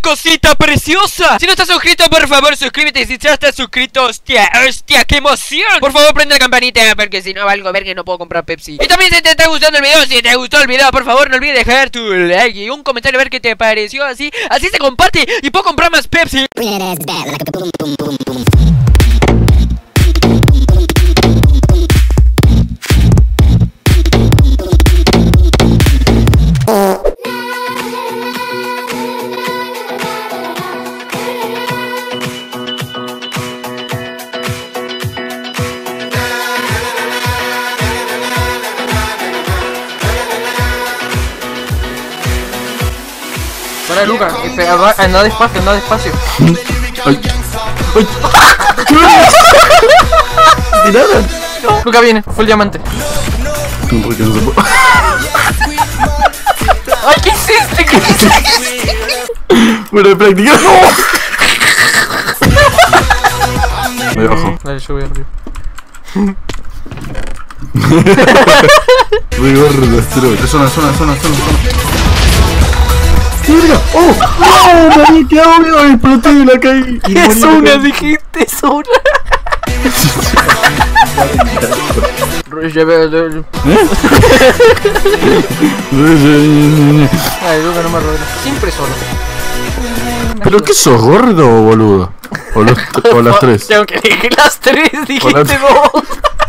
cosita preciosa. Si no estás suscrito, por favor, suscríbete. Si ya estás suscrito, hostia, qué emoción. Por favor, prende la campanita, porque si no valgo ver que no puedo comprar Pepsi. Y también si te está gustando el video, si te gustó el video, por favor, no olvides dejar tu like y un comentario a ver qué te pareció. Así se comparte y puedo comprar más Pepsi. Para Luca, anda despacio, anda despacio. Ay. Ay. ¿Tiraron? Luca viene, fue el diamante. Ay, ¿qué hiciste? ¿Qué hiciste? Bueno, de práctica. Voy abajo. Dale, yo voy arriba. Voy gordo, estero. Zona. ¡Qué verga! ¡Oh! ¡Oh! ¡Me qué obvio! ¡Exploté y la caí! Es una, dijiste, es una. Ay, Luca, no me arregla. Siempre solo. ¿Pero qué sos, gordo o boludo? O las tres. Tengo que elegir las tres, dijiste vos.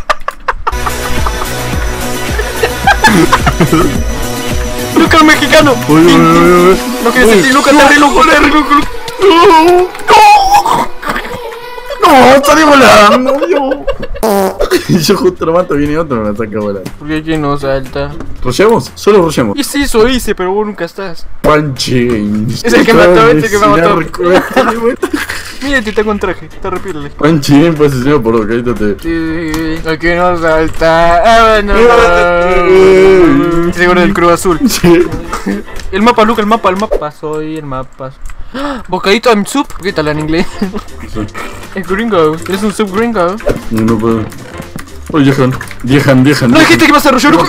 Luca, el mexicano. No quieres sentir, Luca, está re loco. ¡No! ¡Salí volando! Y yo justo lo mato, viene otro y me saca volando. ¿Por qué aquí no salta? ¿Rollemos? Solo rollemos. Y sí, eso hice, pero vos nunca estás. Punching. Es el que mató, este que me mató. Mira, te está con traje, está repírale. Punching, posicionado por lo que ahorita te... Sí, aquí no salta. Ah, no. Seguro del Cruz Azul. Sí. El mapa, Luca, el mapa. Soy el mapa. Bocadito en soup. ¿Qué tal en inglés? Es gringo. ¿Eres un sub gringo? No puedo. Oye, dejan. No hay gente que va a desarrollar, Luca.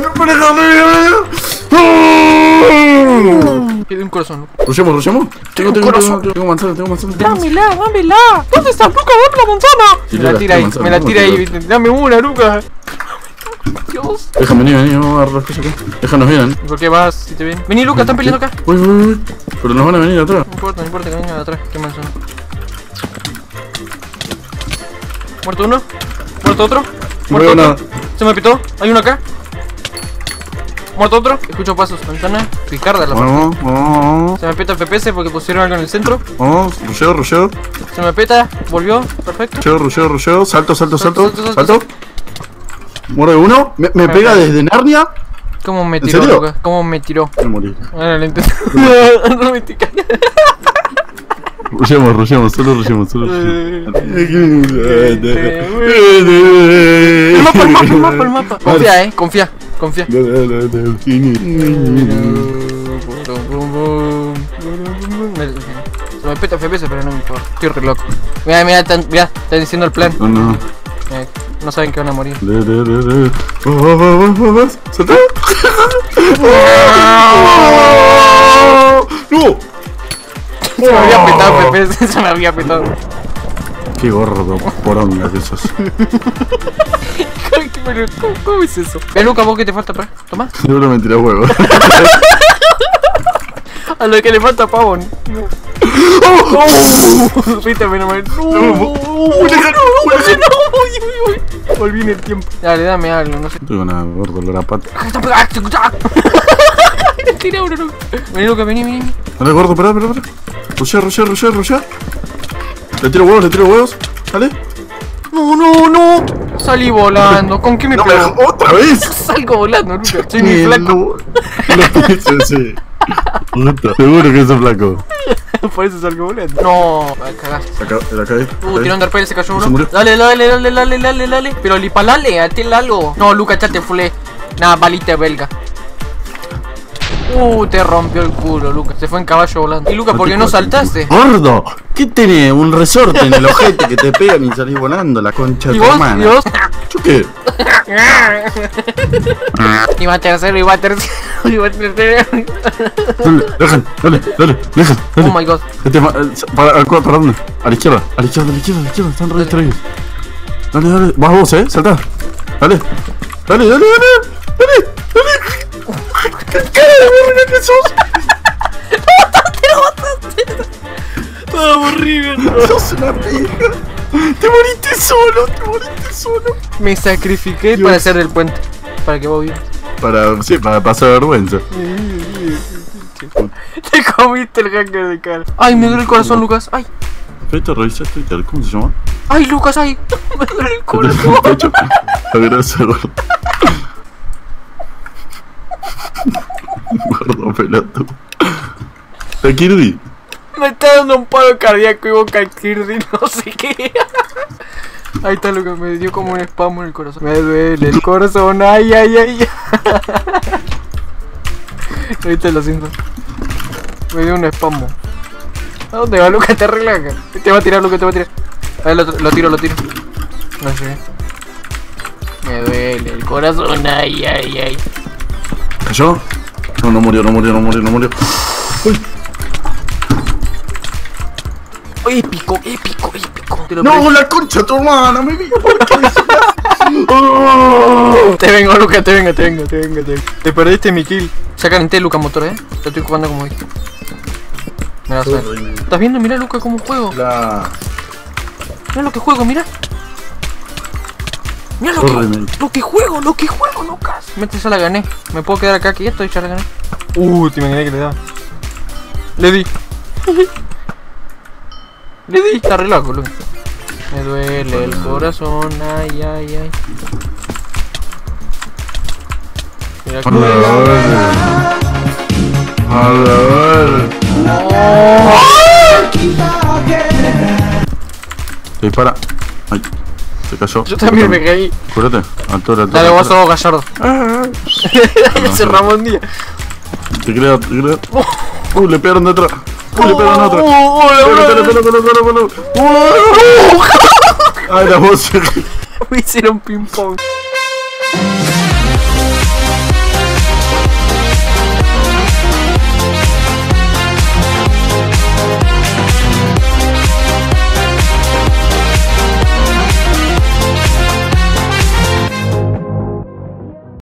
Quedé un corazón. ¿Rollemos? Tengo manzana. Dámela. ¿Dónde está, Luca? Dame la manzana. Me la tira ahí. Dame una, Luca. Dios. Déjame venir, vamos a agarrar las cosas acá. Déjanos bien. ¿Por qué vas? Si te ven. Vení, Luca, están peleando acá. Uy. Pero nos van a venir atrás. No importa que vengan de atrás. ¿Qué manzana? Muerto uno. Muerto otro. Muerto otro. Se me pitó. Hay uno acá. Muerto otro. Escucho pasos. Ventana. Picarda la parte. Vamos. Se me peta FPS porque pusieron algo en el centro. Vamos. Rusheo. Se me peta. Volvió. Perfecto. Rusheo. Salto. Muerde uno. Me pega desde Narnia. ¿Cómo me tiró, Luca? ¿Cómo me tiró? Me morí. Ahora lo intento. No me tica. Rushemos, solo rushemos. El mapa. Confía. Se me peta FPS, pero no me importa. Estoy re loco. Mira, están diciendo el plan. No. No saben que van a morir. ¿Salta? ¡No! Se me había petado FPS, se me había petado. Qué gordo, poronga que sos. ¿Cómo es eso? Ve, Luca, vos que te falta para. Toma. Seguro me tira huevo. A lo que le falta pavo. Viste, menos mal. No. Volví en el tiempo. Dale, dame algo, no sé. No tengo nada, gordo, la pata. Tira uno, Luca. Vení, Luca, vení. Dale, gordo, espera. Rushea. Le tiro huevos. Dale. No. Salí volando. ¿Con qué me pego? pego? ¡Otra vez! Salgo volando, Luca. Soy muy flaco. Sí. Puta, seguro que sos flaco. Por eso salgo volando. No, cagaste. La caí. Tiró underpell, se cayó uno. Se murió. Dale. Pero lipalale, atele algo. No, Luca, ya te fulé. Nada, balita belga. Te rompió el culo, Luca. Se fue en caballo volando. Y Luca, ¿por qué no saltaste? ¡Gordo! ¿Qué tenés? Un resorte en el ojete que te pegan y salís volando, la concha de tu hermana. ¿Y vos? ¿Yo qué? Iba tercero. Dale. Oh my god. ¿Para dónde? A la izquierda, están re distraídos. Dale, vas vos, saltá. Dale. ¿Qué cara de verga que sos? Todo aburrido. Sos una pija. Te moriste solo. Me sacrifiqué para hacer el puente. Para que vos vivas. Para pasar vergüenza. Te comiste el hacker de cara. Ay, me duele el corazón, Lucas. Ay. ¿Te revisas Twitter? ¿Cómo se llama? Ay, Lucas, ay. Me duele el corazón. Gordo pelotudo. Kirby. Me está dando un paro cardíaco y boca el Kirby, no sé qué. Ahí está, Lucas, me dio como un espasmo en el corazón. Me duele el corazón, ay. Ahorita lo siento. Me dio un espasmo. ¿A dónde va, Lucas? Te relaja. Te va a tirar, Lucas, te va a tirar. A ver, lo tiro. No sé. Me duele el corazón, ay. ¿Cayó? No murió. Uy. Uy, épico. No, la concha tu hermana, me vio. Te vengo, Lucas, te vengo. Te perdiste mi kill. Ya calenté, Lucas, motor, Te estoy jugando como dije. Mirá, ¿estás viendo? Mirá, Lucas, cómo juego. Mirá lo que juego, mirá. Mirá lo que juego, Lucas. Mete, ya la gané. Me puedo quedar acá quieto y ya la gané. Te imaginé que le daba. Le di. Está re loco, Lucas. Me duele el corazón, ay. Mira que Dispara. Ay, se cayó. yo también me caí. Cúrate, altura. Dale, vos sos Gallardo. Ese Ramón Díaz. Te creo. Le pegaron de atrás. Le pegaron de atrás. Pelo. Ay, la voz. Me hicieron ping pong.